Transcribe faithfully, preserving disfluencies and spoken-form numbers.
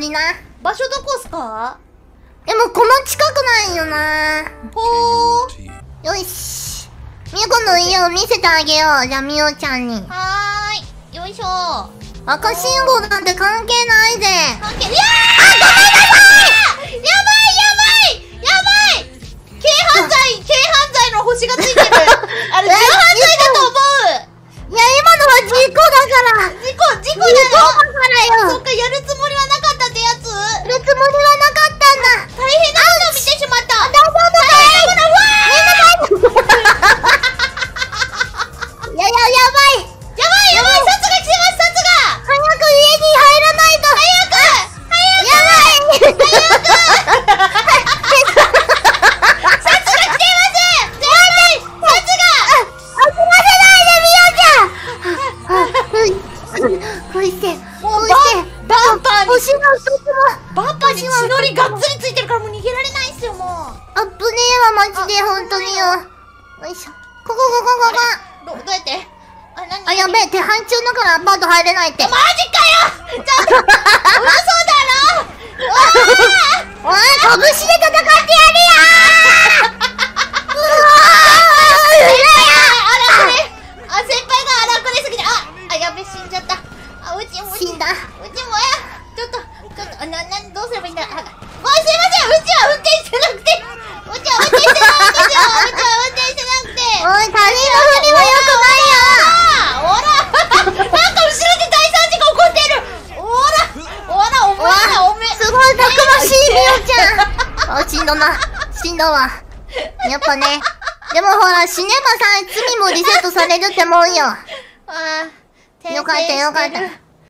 りな。 場所どこっすか？ でもこの近くないよな。 ほー。 よし。みゆこの家を見せてあげよう。じゃあみゆちゃんに。 はーい。よいしょ。 赤信号なんて関係ないぜ。 関係、いやー、あ、ごめんなさい。やばいやばいやばい。軽犯罪、軽犯罪の星がついてる。あれ、重犯罪だと思う。 いや、今のは事故だから。 事故、事故だよ。 事故だからよ。 そっか、やるつもりはなかったってやつ。 やるつもりはなかったんだ。 大変なことを見てしまった。 大丈夫だよ。みんな大丈夫。いやいや、やばい。 やばいやばい、サツが来てます、サツが。 早く家に入らないと。 早く早くやばい早くサツが来てます。やばい、サツが遊ばせないでみよちゃん。こうしてこうしてバンパーに星が一つもバンパーに血のりがっつりついてるからもう逃げられないっすよ。もうあぶねえわマジで本当によ。よいしょ。ここここここどどうやって。あ、なにあ、やべえ、手配中だからアパート入れないって。 マジかよ。ちょっと嘘だろ。 おい、拳で戦ってやるよー。うわー、荒くれ。あ、先輩が荒くれすぎて、あ、あ、やべ、死んじゃった。あ、うちも死んだ。 うちもや。ちょっと、ちょっと、な、な、どうすればいいんだ。あ、おい、すいません。うちは運転してなくて。うちは運転してないんですよ。うちは運転してなくて。 おい、他人のふりは良くないよ。 ほら、なんか後ろで大惨事が起こってる。ほら、ほら、お前ら、おめえ。 すごいたくましいみよちゃん。あ、死んだな。死んだわ。やっぱね。でもほら、死ねばさえ罪もリセットされるってもんよ。 ああ、 よかったよかった。